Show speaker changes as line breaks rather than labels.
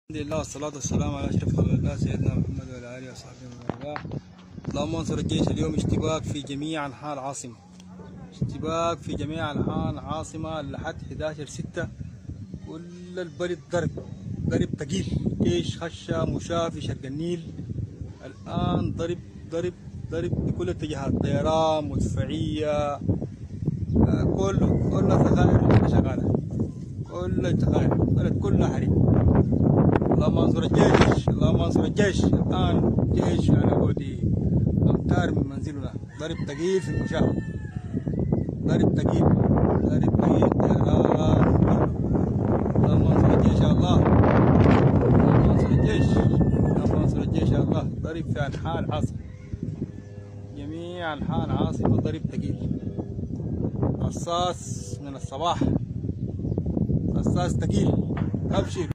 الحمد لله والصلاة والسلام على أشرف خلق الله سيدنا محمد وعلى آله وصحبه ومن والاه. اللهم انصر الجيش. اليوم اشتباك في جميع أنحاء العاصمة، اشتباك في جميع أنحاء العاصمة لحد 11/6. كل البلد ضرب ثقيل. جيش خشة مشاة في شرق النيل الآن ضرب بكل الاتجاهات، طيران، مدفعية، كل الذخائر شغالة، كل الذخائر، البلد كلها حريق. اللهم انصر الجيش، اللهم انصر الجيش. الآن جيش على بعد أمتار من منزلنا، ضرب ثقيل في المشاة، ضرب ثقيل طيران. اللهم انصر الجيش يا الله، اللهم انصر الجيش، اللهم انصر الجيش يا الله. ضرب في أنحاء العاصمة، جميع أنحاء العاصمة ضرب ثقيل. رصاص من الصباح، رصاص ثقيل. أبشر.